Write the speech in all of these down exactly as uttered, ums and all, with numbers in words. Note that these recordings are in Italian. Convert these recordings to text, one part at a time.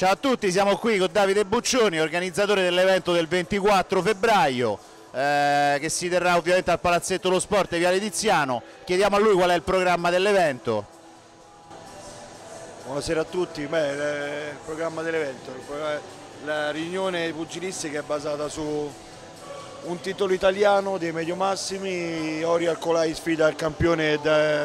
Ciao a tutti, siamo qui con Davide Buccioni, organizzatore dell'evento del ventiquattro febbraio eh, che si terrà ovviamente al Palazzetto dello Sport Viale Tiziano. Chiediamo a lui qual è il programma dell'evento. Buonasera a tutti. Beh, il programma dell'evento, la riunione pugilistica è basata su un titolo italiano dei medio massimi. Ori Arcolai sfida il campione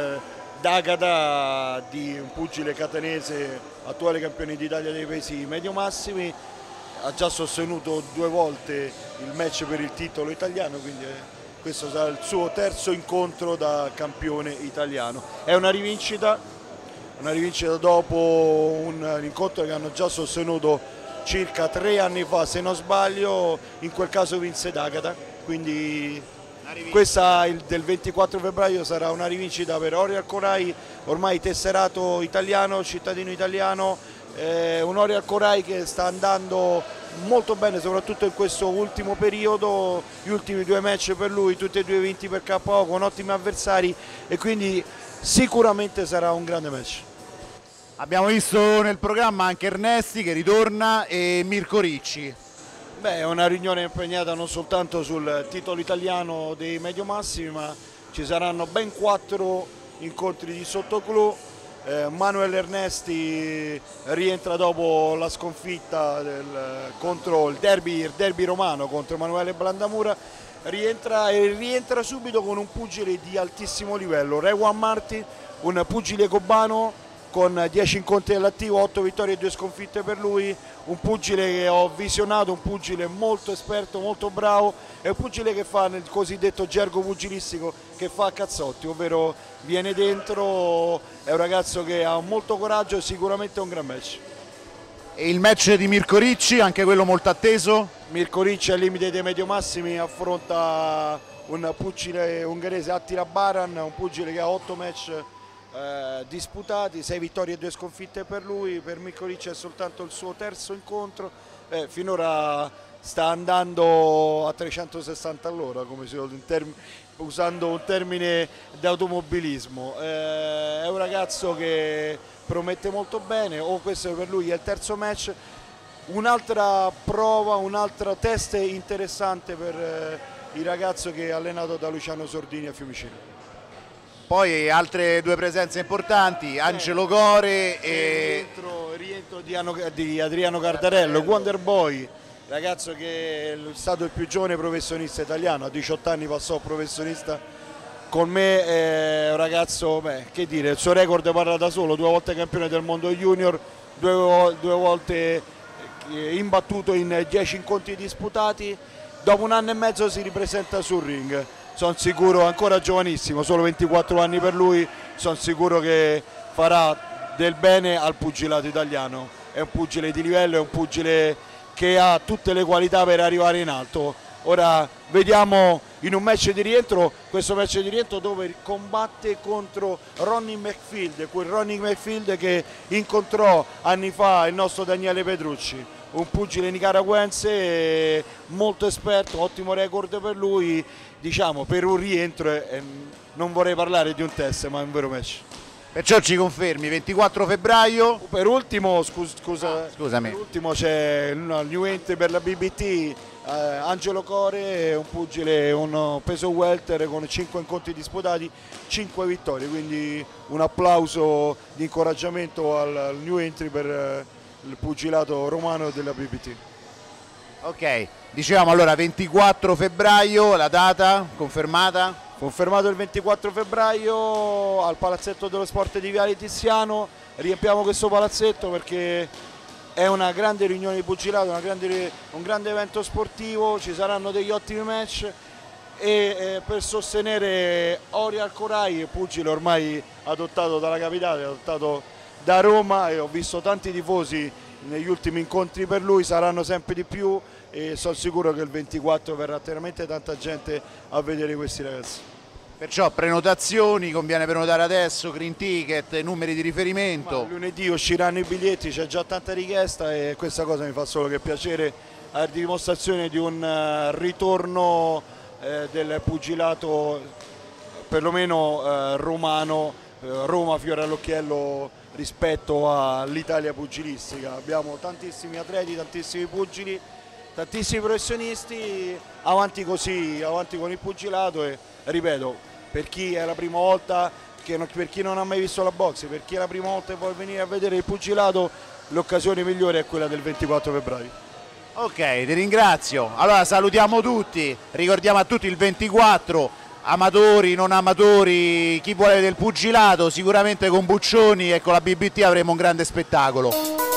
d'Agata, di un pugile catanese, attuale campione d'Italia dei pesi medio massimi. Ha già sostenuto due volte il match per il titolo italiano, quindi questo sarà il suo terzo incontro da campione italiano. È una rivincita, una rivincita dopo un incontro che hanno già sostenuto circa tre anni fa, se non sbaglio. In quel caso vinse d'Agata, quindi questa il, del ventiquattro febbraio sarà una rivincita per Ori Arcolai, ormai tesserato italiano, cittadino italiano, eh, un Ori Arcolai che sta andando molto bene, soprattutto in questo ultimo periodo. Gli ultimi due match per lui, tutti e due vinti per K O con ottimi avversari, e quindi sicuramente sarà un grande match. Abbiamo visto nel programma anche Ernesti che ritorna e Mirko Ricci. Beh, è una riunione impegnata non soltanto sul titolo italiano dei medio massimi, ma ci saranno ben quattro incontri di sottoclub. Eh, Manuel Ernesti rientra dopo la sconfitta del, contro il derby, il derby romano contro Emanuele Blandamura, rientra e rientra subito con un pugile di altissimo livello, Rewan Martin, un pugile cubano con dieci incontri all'attivo, otto vittorie e due sconfitte per lui, un pugile che ho visionato, un pugile molto esperto, molto bravo, è un pugile che fa nel cosiddetto gergo pugilistico, che fa cazzotti, ovvero viene dentro, è un ragazzo che ha molto coraggio e sicuramente è un gran match. E il match di Mirko Ricci, anche quello molto atteso? Mirko Ricci al limite dei medio massimi affronta un pugile ungherese, Attila Baran, un pugile che ha otto match Eh, disputati, sei vittorie e due sconfitte per lui. Per Mirko Ricci è soltanto il suo terzo incontro, eh, finora sta andando a trecentosessanta all'ora, come si dice, usando un termine d'automobilismo. Eh, è un ragazzo che promette molto bene, o oh, questo per lui è il terzo match. Un'altra prova, un'altra test interessante per eh, il ragazzo che è allenato da Luciano Sordini a Fiumicino. Poi altre due presenze importanti, Angelo Core e il rientro, il rientro di, Ano, di Adriano Cardarello, Wonder Boy, ragazzo che è stato il più giovane professionista italiano, a diciotto anni passò professionista con me, è un ragazzo, beh, che dire, il suo record parla da solo, due volte campione del mondo junior, due, due volte imbattuto in dieci incontri disputati. Dopo un anno e mezzo si ripresenta sul ring. Sono sicuro, ancora giovanissimo, solo ventiquattro anni per lui, sono sicuro che farà del bene al pugilato italiano. È un pugile di livello, è un pugile che ha tutte le qualità per arrivare in alto. Ora vediamo in un match di rientro, questo match di rientro dove combatte contro Ronnie McField, quel Ronnie McField che incontrò anni fa il nostro Daniele Petrucci, un pugile nicaraguense molto esperto, ottimo record per lui. Diciamo per un rientro, eh, non vorrei parlare di un test, ma è un vero match. Perciò ci confermi, ventiquattro febbraio. Per ultimo, scus scusa, ah, scusami. Per ultimo c'è il new entry per la B B T, eh, Angelo Core, un pugile, un peso welter con cinque incontri disputati, cinque vittorie, quindi un applauso di incoraggiamento al, al new entry per eh, il pugilato romano della B B T. Ok, dicevamo allora ventiquattro febbraio, la data confermata? Confermato il ventiquattro febbraio al Palazzetto dello Sport di Viale Tiziano. Riempiamo questo palazzetto perché è una grande riunione di pugilato, una grande, un grande evento sportivo, ci saranno degli ottimi match e eh, per sostenere Ori Arcolai, pugile ormai adottato dalla capitale, adottato da Roma, e ho visto tanti tifosi negli ultimi incontri per lui, saranno sempre di più, e sono sicuro che il ventiquattro verrà veramente tanta gente a vedere questi ragazzi. Perciò prenotazioni, conviene prenotare adesso, green ticket, numeri di riferimento. Ma lunedì usciranno i biglietti, c'è già tanta richiesta e questa cosa mi fa solo che piacere, a dimostrazione di un ritorno eh, del pugilato perlomeno eh, romano Roma fiore all'occhiello rispetto all'Italia pugilistica. Abbiamo tantissimi atleti, tantissimi pugili, tantissimi professionisti, avanti così, avanti con il pugilato e ripeto, per chi è la prima volta, che non, per chi non ha mai visto la boxe, per chi è la prima volta che vuole venire a vedere il pugilato, l'occasione migliore è quella del ventiquattro febbraio. Ok, ti ringrazio. Allora salutiamo tutti, ricordiamo a tutti il ventiquattro, amatori, non amatori, chi vuole del pugilato, sicuramente con Buccioni e con la B B T avremo un grande spettacolo.